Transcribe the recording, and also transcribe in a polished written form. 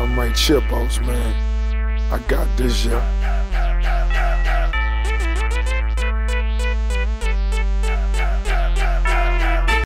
on my chip outs, man. I got this, yeah.